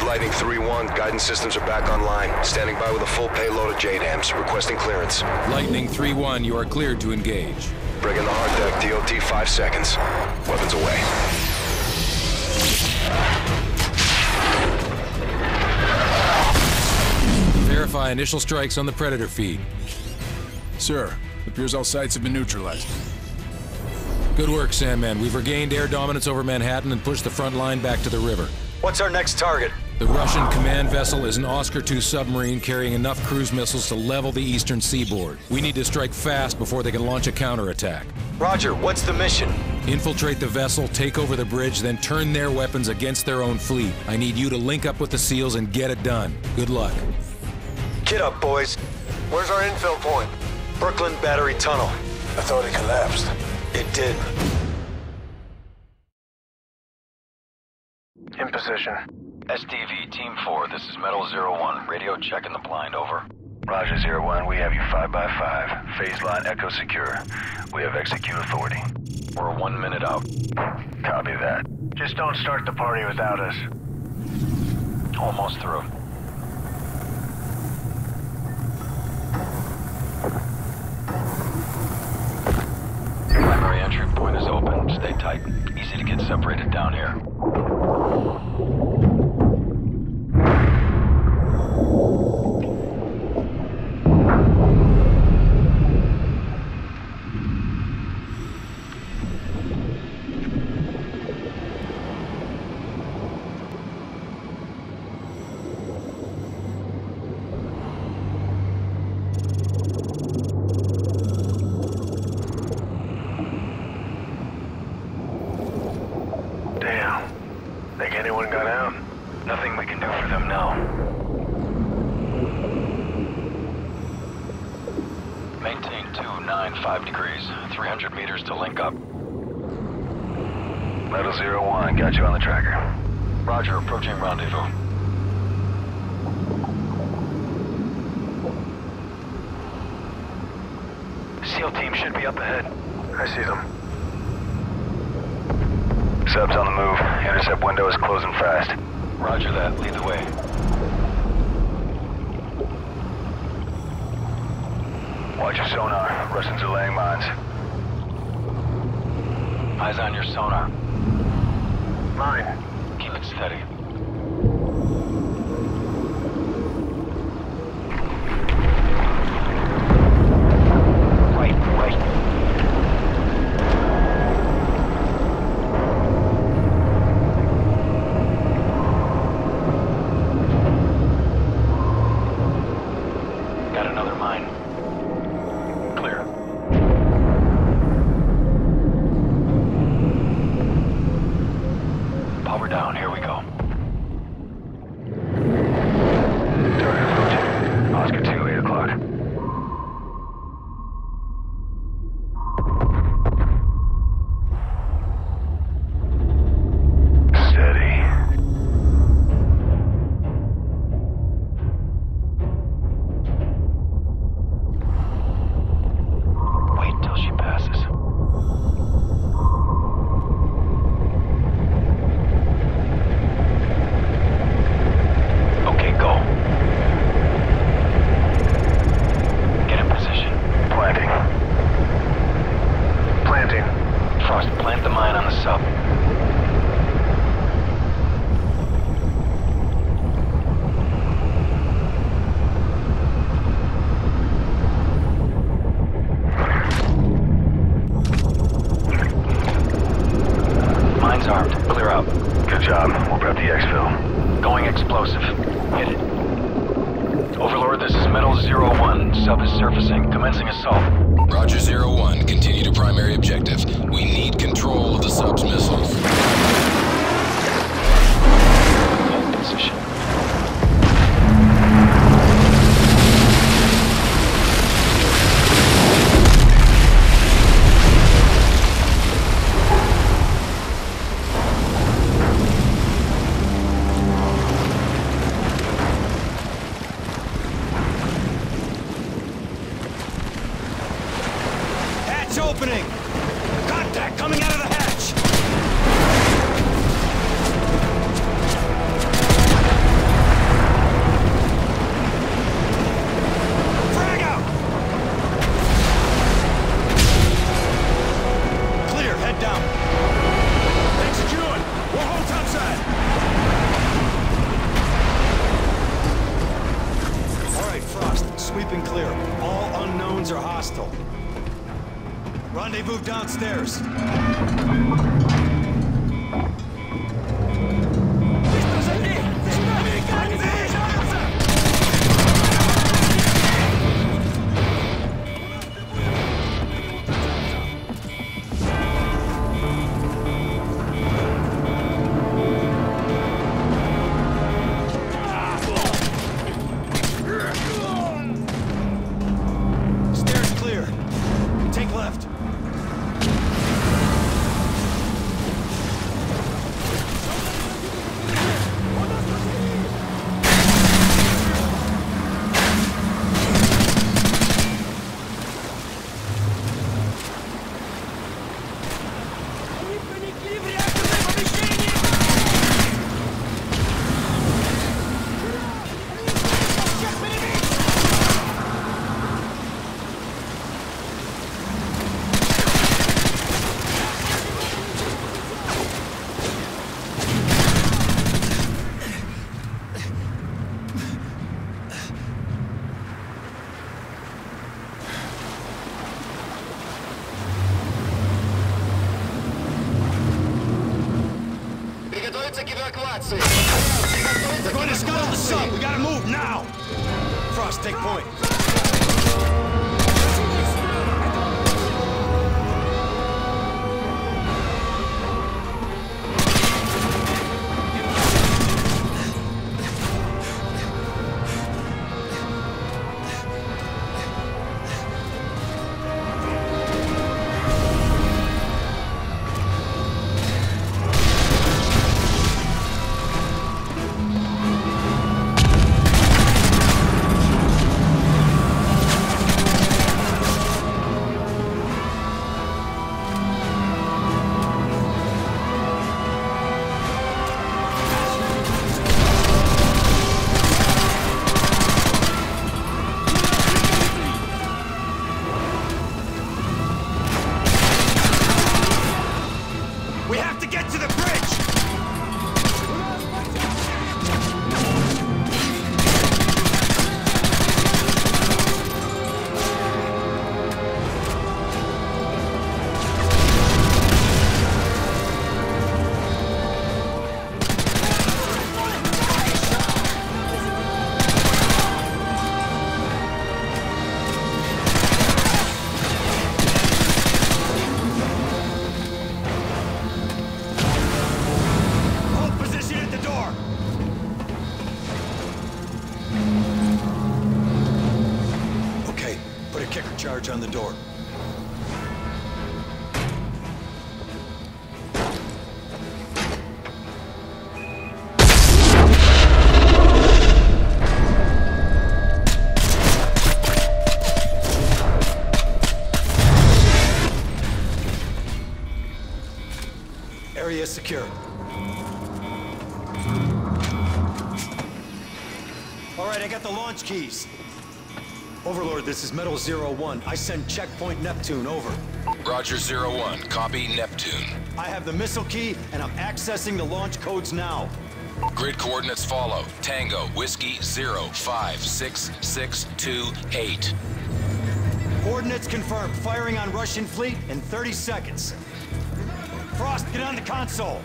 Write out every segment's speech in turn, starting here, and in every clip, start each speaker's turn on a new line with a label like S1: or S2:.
S1: Lightning 3-1, guidance systems are back online. Standing by with a full payload of JDAMs, requesting clearance.
S2: Lightning 3-1, you are cleared to engage.
S1: Bring in the hard deck, DOT 5 seconds. Weapons away.
S2: Verify initial strikes on the Predator feed.
S3: Sir, appears all sites have been neutralized.
S2: Good work, Sandman. We've regained air dominance over Manhattan and pushed the front line back to the river.
S4: What's our next target?
S2: The Russian command vessel is an Oscar II submarine carrying enough cruise missiles to level the eastern seaboard. We need to strike fast before they can launch a counterattack.
S4: Roger, what's the mission?
S2: Infiltrate the vessel, take over the bridge, then turn their weapons against their own fleet. I need you to link up with the SEALs and get it done. Good luck.
S4: Get up, boys.
S5: Where's our infill point?
S4: Brooklyn Battery Tunnel.
S5: I thought it collapsed.
S4: It did.
S5: In position.
S6: SDV Team 4, this is Metal 01. Radio checking the blind, over.
S7: Roger 01, we have you 5x5. Phase line Echo secure. We have execute authority.
S6: We're 1 minute out.
S7: Copy that.
S5: Just don't start the party without us.
S6: Almost through. Primary entry point is open. Stay tight. Easy to get separated down here.
S5: Damn. Think anyone got out?
S7: Nothing we can do for them now.
S6: Maintain 295 degrees. 300 meters to link up.
S7: Metal 01, got you on the tracker.
S6: Roger, approaching rendezvous.
S7: SEAL team should be up ahead.
S5: I see them.
S7: Subs on the move. Intercept window is closing fast.
S6: Roger that. Lead the way.
S7: Watch your sonar. Russians are laying mines.
S6: Eyes on your sonar.
S5: Mine.
S6: Keep it steady. Right. Got another mine. Clear. Power down, here we go.
S7: Target approaching. Oscar 2, 8 o'clock. Steady.
S6: Wait till she passes. Okay, go. Get in position.
S7: Planting.
S5: Planting.
S6: Frost, plant the mine on the sub. Mine's armed. Clear out.
S7: Good job. We'll prep the exfil.
S6: Going explosive. Hit it. Overlord, this is Metal 01. Sub is surfacing. Commencing assault.
S2: Roger 01, continue to primary objective. We need control of the sub's missiles.
S6: Hold position.
S4: Hatch opening! Contact coming out of the hatch! downstairs. Stairs clear. Take left. They're going to scuttle the sub. We gotta move now. Frost, take point. We have to get to the bridge! Hold position at the door! Okay, put a kicker charge on the door. Area secure. All right, I got the launch keys. Overlord, this is Metal 01. I send checkpoint Neptune, over.
S2: Roger 01. Copy Neptune.
S4: I have the missile key, and I'm accessing the launch codes now.
S2: Grid coordinates follow. Tango, Whiskey 0566228.
S4: Coordinates confirmed. Firing on Russian fleet in 30 seconds. Frost, get on the console.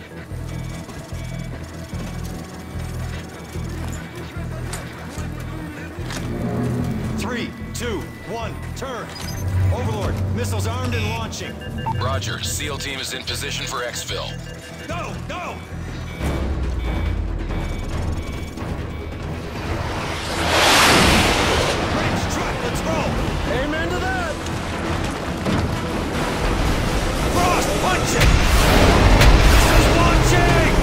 S4: Three, two, one, turn. Overlord, missiles armed and launching.
S2: Roger. SEAL team is in position for exfil.
S4: Go, go! Bridge, truck, let's roll! Amen to that! Frost, punch it! Missiles launching!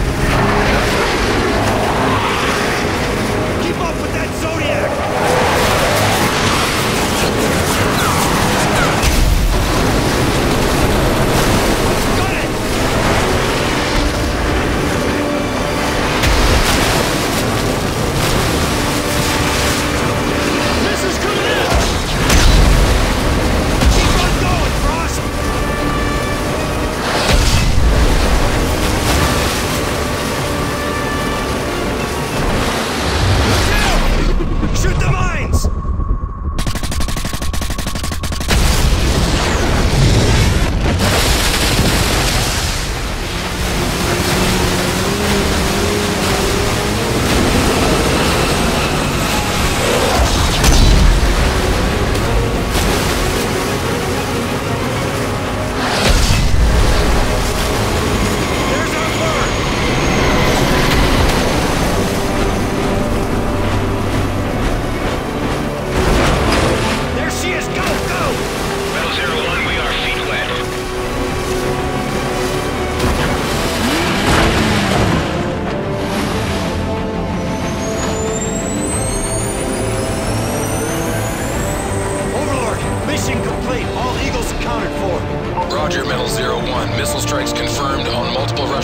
S4: Keep up with that Zodiac! Got it!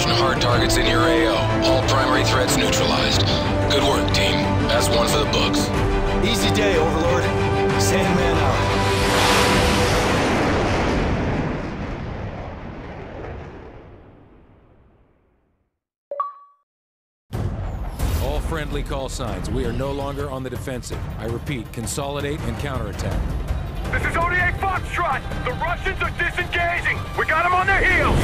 S2: Russian hard targets in your AO. All primary threats neutralized. Good work, team. That's one for the books.
S4: Easy day, Overlord. Sandman out.
S2: All friendly call signs. We are no longer on the defensive. I repeat, consolidate and counterattack.
S5: This is ODA Foxtrot! The Russians are disengaging! We got them on their heels!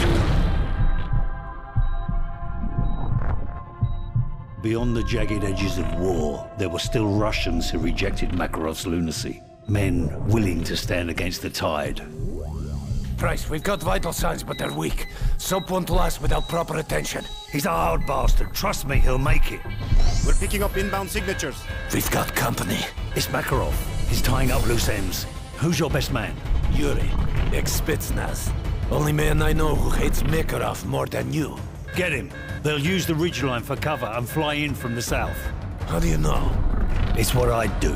S8: Beyond the jagged edges of war, there were still Russians who rejected Makarov's lunacy. Men willing to stand against the tide.
S9: Price, we've got vital signs, but they're weak. Soap won't last without proper attention.
S8: He's a hard bastard. Trust me, he'll make it.
S10: We're picking up inbound signatures.
S9: We've got company.
S8: It's Makarov. He's tying up loose ends. Who's your best man?
S9: Yuri, ex-Spetsnaz. Only man I know who hates Makarov more than you.
S8: Get him. They'll use the ridgeline for cover and fly in from the south.
S9: How do you know?
S8: It's what I'd do.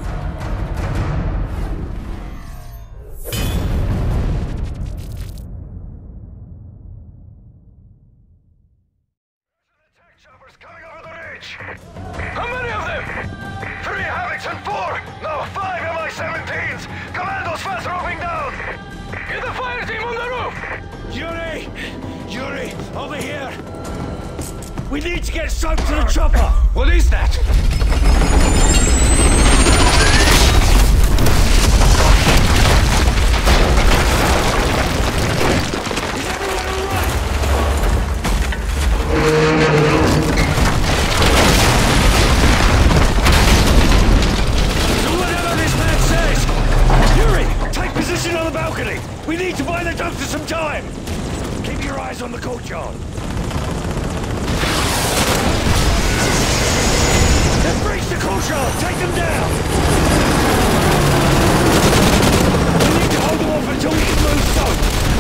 S5: How many of them? 3 Havocs and 4! No, 5 Mi-17s! Commandos fast roving down! Get the fire team on the roof!
S9: Yuri! Yuri, over here! We need to get soap to the chopper! What is that? We need to buy the doctor some time! Keep your eyes on the courtyard. Let's breach the courtyard! Take them down! We need to hold them off until we can move soap!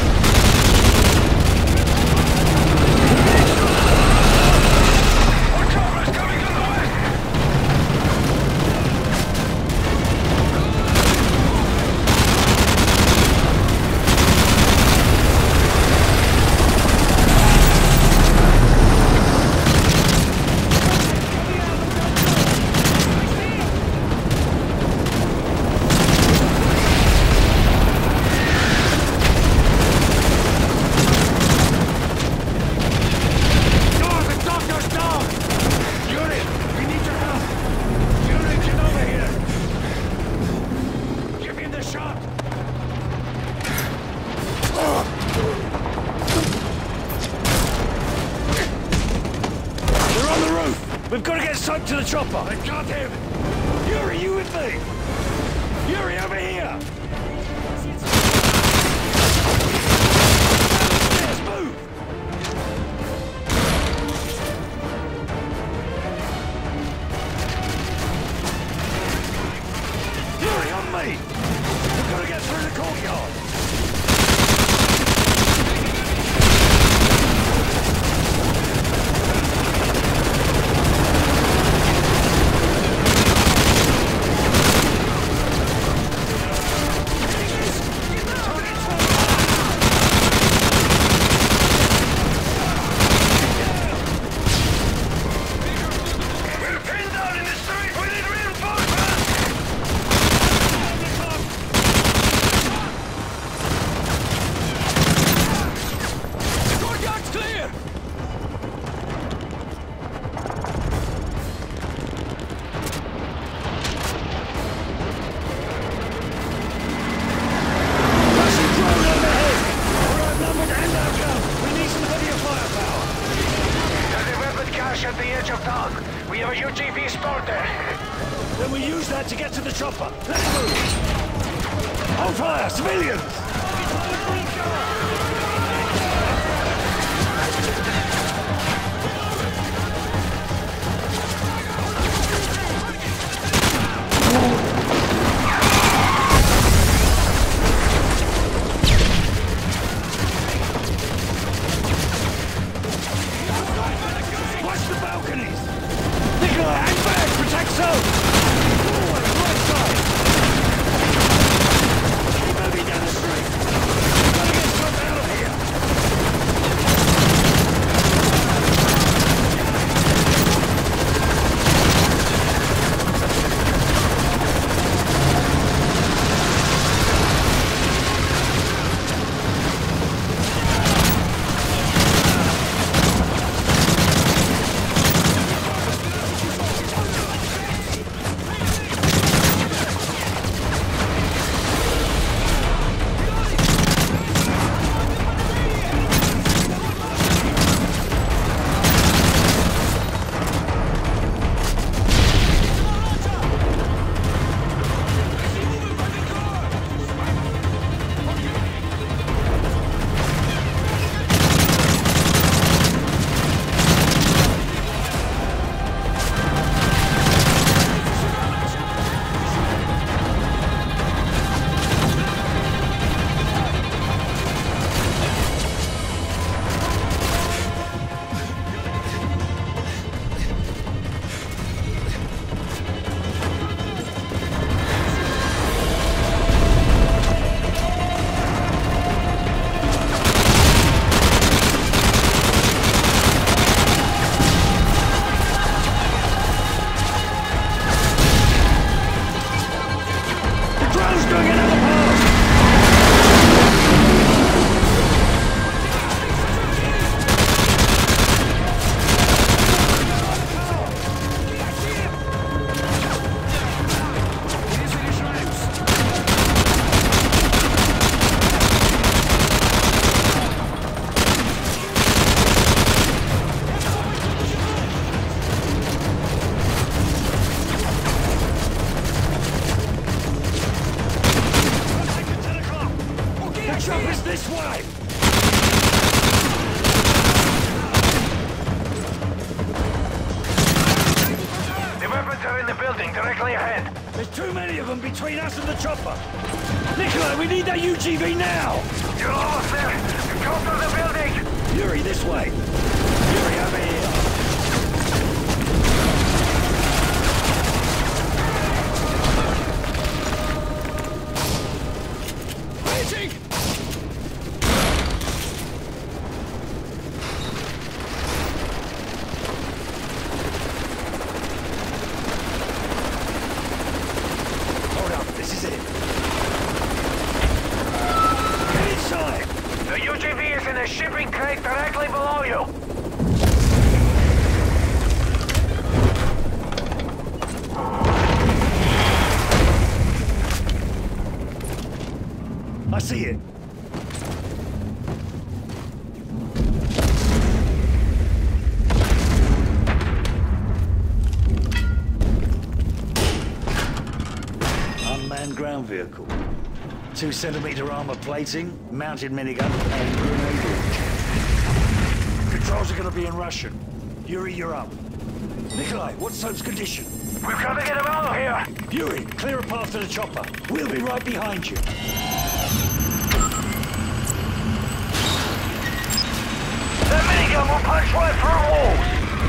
S5: Our cover is coming from the west!
S9: We've got to get soap to the chopper! I got him! Yuri, you with me? Yuri, over here! Let's move! Yuri, on me! We've got to get through the courtyard!
S5: At the edge of town. We have a UGV stored there.
S9: Then we use that to get to the chopper. Let's move! Hold fire, civilians! Keep moving down the street! Gotta get
S5: directly ahead.
S9: There's too many of them between us and the chopper. Nikolai, we need that UGV now!
S5: You're almost there. Go through the building.
S9: Yuri, this way. Yuri, over here.
S3: Waiting!
S9: Hold up, this is it. Get inside!
S5: The UGV is in a shipping crate directly below you.
S9: I see it. Unmanned ground vehicle. 2-centimeter armor plating, mounted minigun, and grenade launcher. Controls are gonna be in Russian. Yuri, you're up. Nikolai, what's Soap's condition?
S5: We've got to get him out of here.
S9: Yuri, clear a path to the chopper. We'll be right behind you.
S5: That minigun will punch right through walls.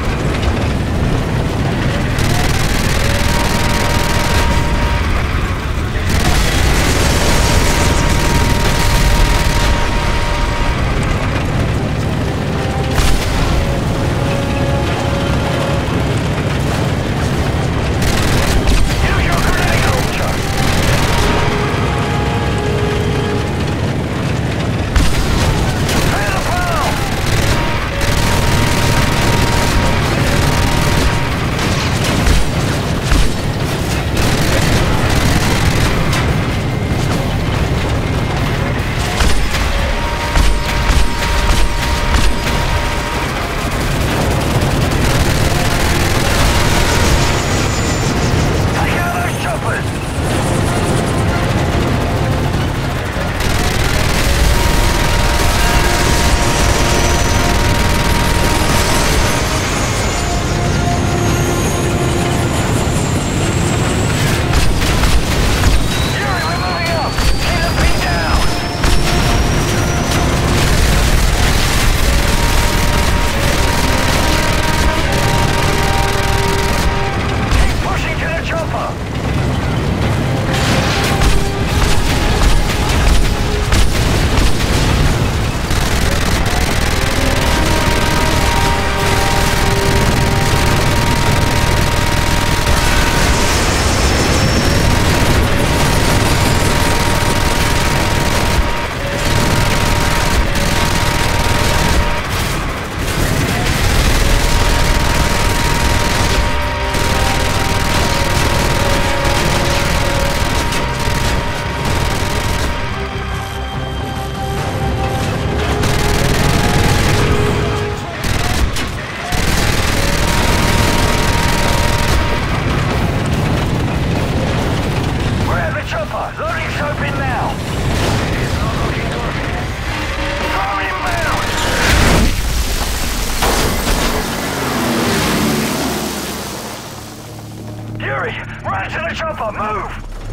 S5: Run to the chopper! Move!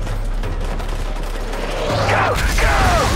S5: Go! Go!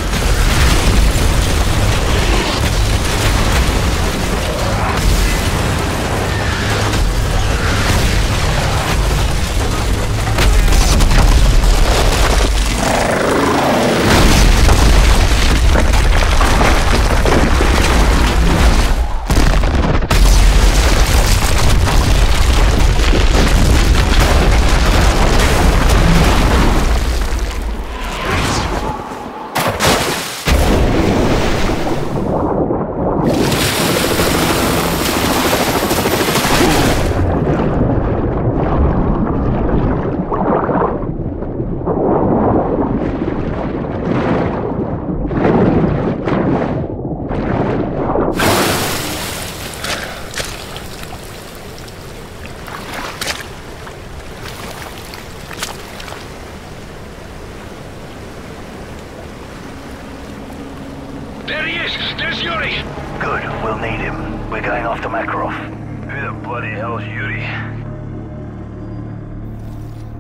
S5: There he is! There's Yuri!
S7: Good, we'll need him. We're going after Makarov.
S5: Who the bloody hell's Yuri?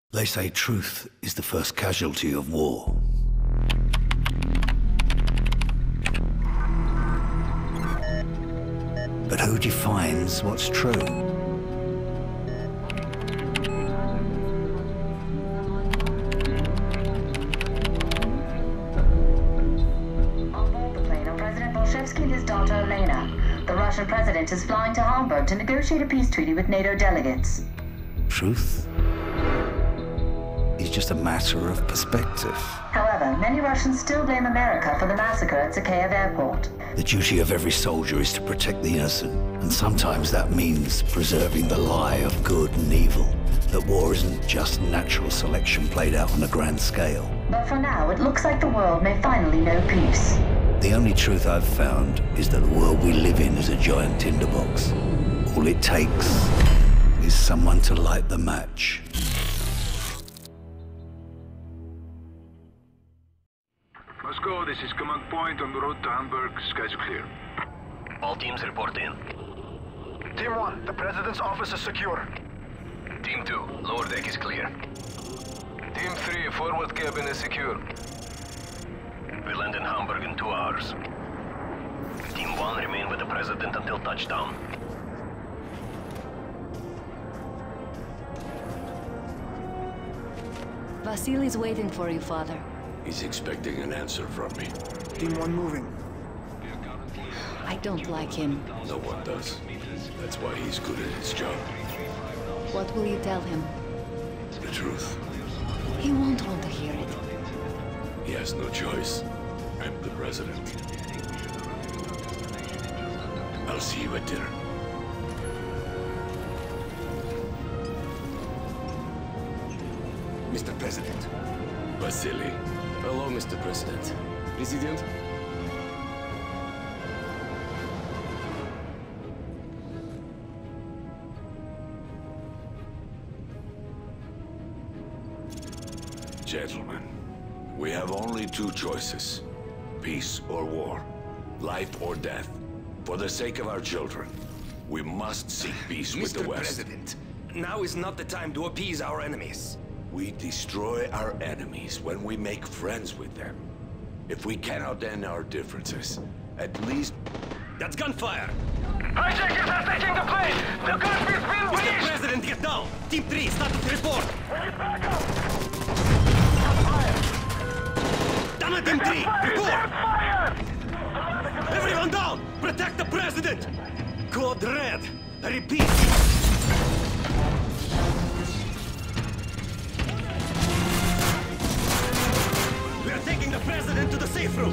S8: They say truth is the first casualty of war. But who defines what's true?
S11: On board the plane are President Bolshevsky and his daughter Elena. The Russian president is flying to Hamburg to negotiate a peace treaty with NATO delegates.
S8: Truth is just a matter of perspective.
S11: However, many Russians still blame America for the massacre at Zakhaev Airport.
S8: The duty of every soldier is to protect the innocent, and sometimes that means preserving the lie of good and evil, that war isn't just natural selection played out on a grand scale.
S11: But for now, it looks like the world may finally know peace.
S8: The only truth I've found is that the world we live in is a giant tinderbox. All it takes is someone to light the match.
S7: Moscow, this is command point on the road to Hamburg. Skies are clear.
S6: All teams report in.
S5: Team 1, the President's office is secure.
S6: Team 2, lower deck is clear.
S7: Team 3, forward cabin is secure.
S6: We land in Hamburg in 2 hours. Team 1 remain with the President until touchdown.
S12: Vasily's waiting for you, Father.
S13: He's expecting an answer from me.
S10: Team 1 moving.
S12: I don't like him.
S13: No one does. That's why he's good at his job.
S12: What will you tell him?
S13: The truth.
S12: He won't want to hear it.
S13: He has no choice. I'm the president. I'll see you at dinner.
S14: Mr. President.
S13: Vasily.
S14: Hello, Mr. President. President?
S13: Gentlemen, we have only 2 choices. Peace or war. Life or death. For the sake of our children, we must seek peace with the West.
S14: Mr. President, now is not the time to appease our enemies.
S13: We destroy our enemies when we make friends with them. If we cannot end our differences, at least...
S14: That's gunfire!
S5: Hijackers are taking the plane! The cockpit's been breached!
S14: Mr. President, get down! Team 3, status report!
S5: Wait, back up!
S14: Damn it, Team 3! Report!
S5: Fire!
S14: Everyone down! Protect the President! Code Red! I repeat! We are taking the President to the safe room!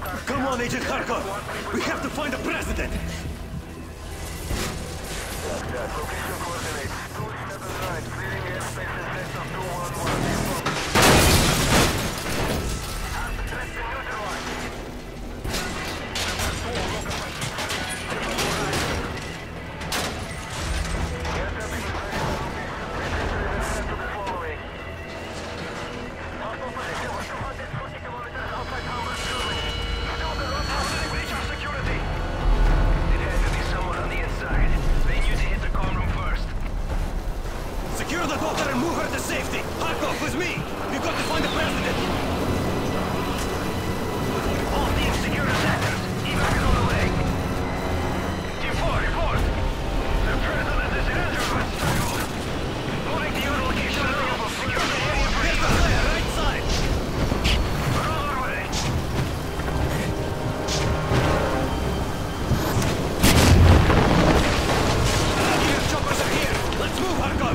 S14: Come on, Agent Kharkov! We have to find the president!
S5: Location coordinates 279, clearing airspace in sector 211.
S14: Secure the daughter and move her to safety! Kharkov, with me! We've got to find the president!
S5: All teams secure the sectors. Evac is on the way. Team 4, report. The president is in Andrews. Moving to your location and level. Secure the area for
S14: Here's the flare, right side!
S5: We're on our way.
S14: Your choppers are here! Let's move, Kharkov!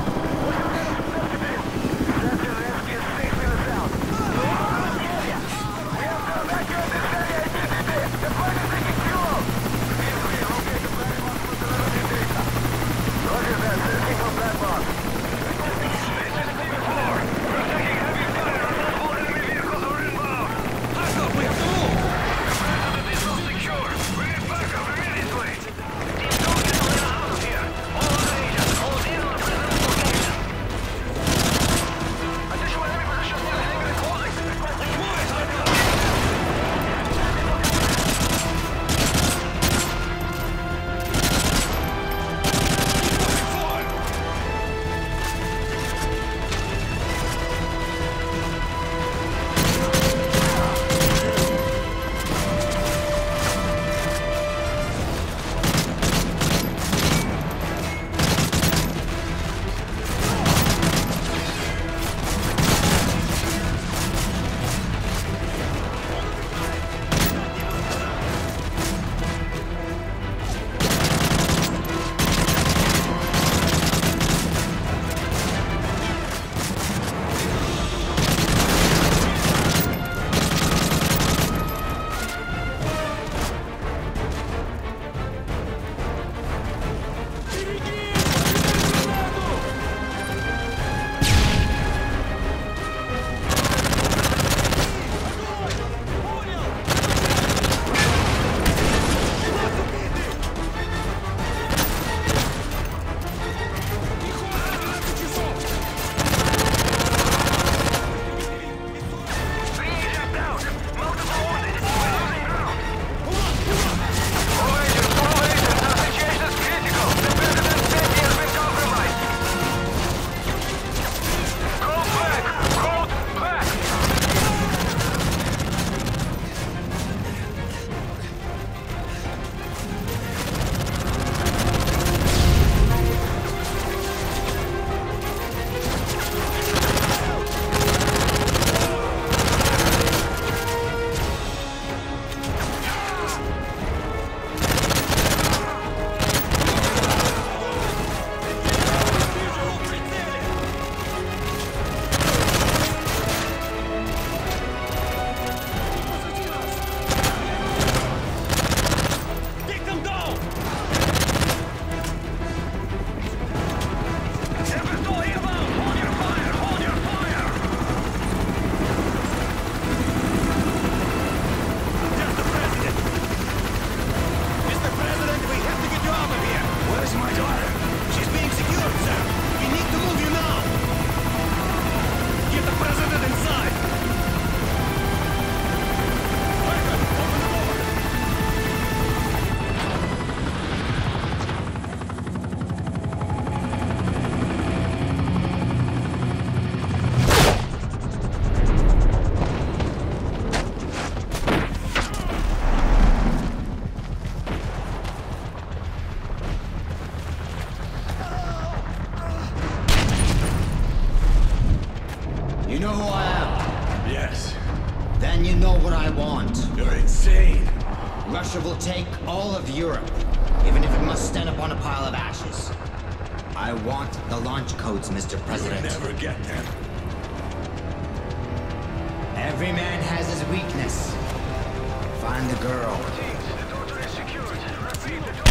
S15: You know who I am?
S10: Yes.
S15: Then you know what I want.
S10: You're insane.
S15: Russia will take all of Europe, even if it must stand upon a pile of ashes. I want the launch codes, Mr. President.
S10: You'll never get them.
S15: Every man has his weakness. Find the girl.
S5: The daughter is secured. Repeat, the